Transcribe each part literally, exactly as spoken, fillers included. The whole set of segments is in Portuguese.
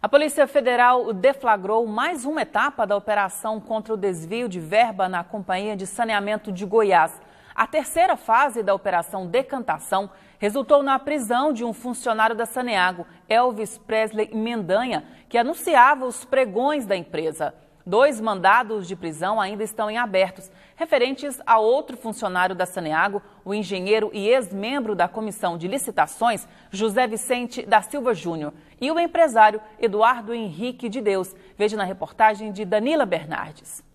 A Polícia Federal deflagrou mais uma etapa da operação contra o desvio de verba na Companhia de Saneamento de Goiás. A terceira fase da Operação Decantação resultou na prisão de um funcionário da Saneago, Elvis Presley Mendanha, que anunciava os pregões da empresa. Dois mandados de prisão ainda estão em abertos, referentes a outro funcionário da Saneago, o engenheiro e ex-membro da Comissão de Licitações, José Vicente da Silva Júnior, e o empresário Eduardo Henrique de Deus. Veja na reportagem de Danila Bernardes.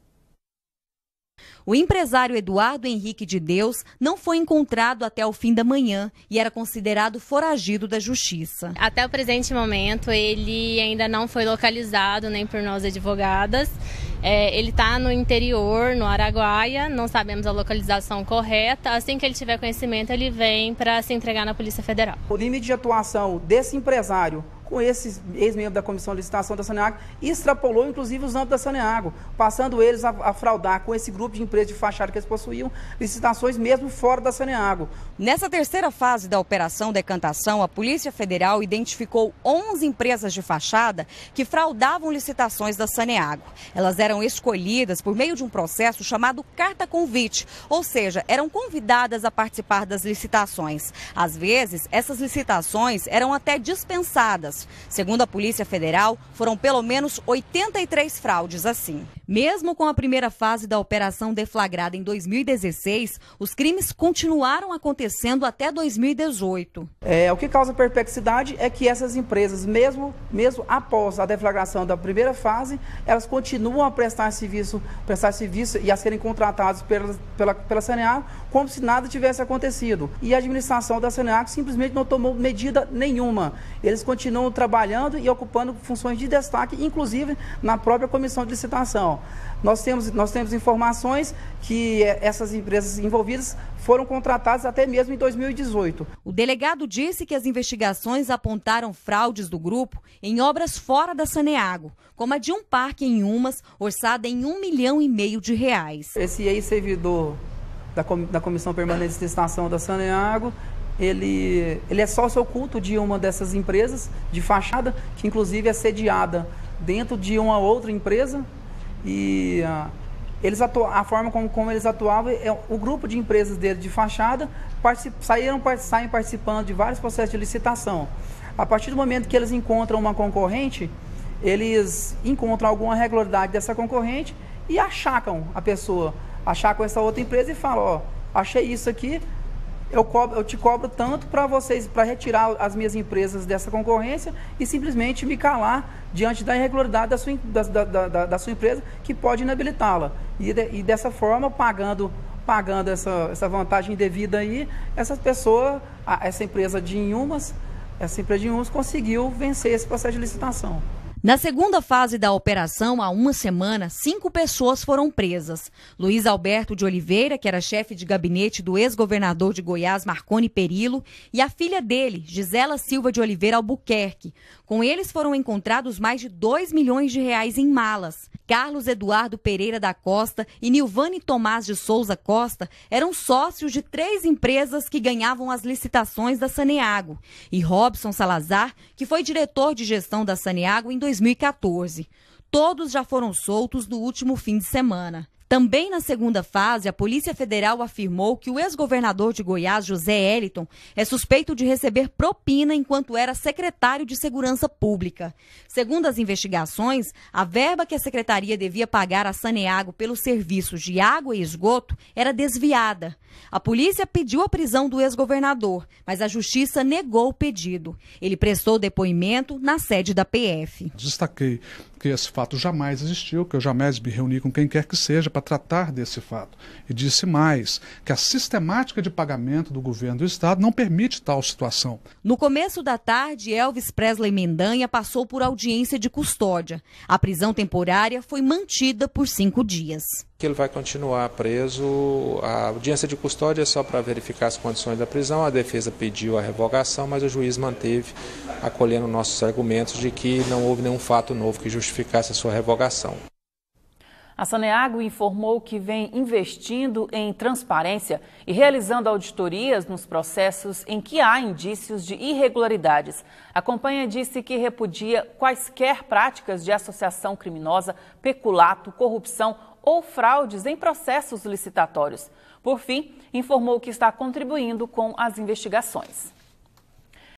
O empresário Eduardo Henrique de Deus não foi encontrado até o fim da manhã e era considerado foragido da justiça. Até o presente momento, ele ainda não foi localizado, nem por nós advogadas. É, ele está no interior, no Araguaia, não sabemos a localização correta. Assim que ele tiver conhecimento, ele vem para se entregar na Polícia Federal. O limite de atuação desse empresário com esses ex-membros da Comissão de Licitação da Saneago extrapolou inclusive os âmbitos da Saneago, passando eles a, a fraudar com esse grupo de empresas de fachada que eles possuíam licitações mesmo fora da Saneago. Nessa terceira fase da Operação Decantação, a Polícia Federal identificou onze empresas de fachada que fraudavam licitações da Saneago. Elas eram escolhidas por meio de um processo chamado carta convite, ou seja, eram convidadas a participar das licitações. Às vezes, essas licitações eram até dispensadas. Segundo a Polícia Federal, foram pelo menos oitenta e três fraudes assim. Mesmo com a primeira fase da operação deflagrada em dois mil e dezesseis, os crimes continuaram acontecendo até dois mil e dezoito. É, o que causa perplexidade é que essas empresas, mesmo, mesmo após a deflagração da primeira fase, elas continuam a prestar serviço, prestar serviço e a serem contratadas pela, pela, pela Saneago como se nada tivesse acontecido. E a administração da Saneago simplesmente não tomou medida nenhuma. Eles continuam trabalhando e ocupando funções de destaque, inclusive na própria comissão de licitação. Nós temos, nós temos informações que essas empresas envolvidas foram contratadas até mesmo em dois mil e dezoito. O delegado disse que as investigações apontaram fraudes do grupo em obras fora da Saneago, como a de um parque em Umas, orçada em um milhão e meio de reais. Esse ex-servidor da, com, da Comissão Permanente de Licitação da Saneago, Ele, ele é sócio oculto de uma dessas empresas de fachada, que inclusive é sediada dentro de uma outra empresa. E uh, eles atu a forma como, como eles atuavam, é, o grupo de empresas dele de fachada particip saíram, part saem participando de vários processos de licitação. A partir do momento que eles encontram uma concorrente, eles encontram alguma irregularidade dessa concorrente e achacam a pessoa, achacam essa outra empresa e falam: ó, achei isso aqui. Eu, cobro, eu te cobro tanto para vocês, para retirar as minhas empresas dessa concorrência e simplesmente me calar diante da irregularidade da sua, da, da, da, da sua empresa, que pode inabilitá-la. E, de, e dessa forma, pagando, pagando essa, essa vantagem indevida aí, essa pessoa, a, essa empresa de Inhumas, essa empresa de Inhumas conseguiu vencer esse processo de licitação. Na segunda fase da operação, há uma semana, cinco pessoas foram presas. Luiz Alberto de Oliveira, que era chefe de gabinete do ex-governador de Goiás, Marconi Perillo, e a filha dele, Gisela Silva de Oliveira Albuquerque. Com eles foram encontrados mais de dois milhões de reais em malas. Carlos Eduardo Pereira da Costa e Nilvane Tomás de Souza Costa eram sócios de três empresas que ganhavam as licitações da Saneago. E Robson Salazar, que foi diretor de gestão da Saneago em dois mil e quatorze. Todos já foram soltos no último fim de semana. Também na segunda fase, a Polícia Federal afirmou que o ex-governador de Goiás, José Eliton, é suspeito de receber propina enquanto era secretário de Segurança Pública. Segundo as investigações, a verba que a secretaria devia pagar à Saneago pelos serviços de água e esgoto era desviada. A polícia pediu a prisão do ex-governador, mas a justiça negou o pedido. Ele prestou depoimento na sede da P F. Destaquei que esse fato jamais existiu, que eu jamais me reuni com quem quer que seja para tratar desse fato. E disse mais, que a sistemática de pagamento do governo do estado não permite tal situação. No começo da tarde, Elvis Presley Mendanha passou por audiência de custódia. A prisão temporária foi mantida por cinco dias. Ele vai continuar preso. A audiência de custódia é só para verificar as condições da prisão. A defesa pediu a revogação, mas o juiz manteve, acolhendo nossos argumentos de que não houve nenhum fato novo que justificasse a sua revogação. A Saneago informou que vem investindo em transparência e realizando auditorias nos processos em que há indícios de irregularidades. A companhia disse que repudia quaisquer práticas de associação criminosa, peculato, corrupção ou fraudes em processos licitatórios. Por fim, informou que está contribuindo com as investigações.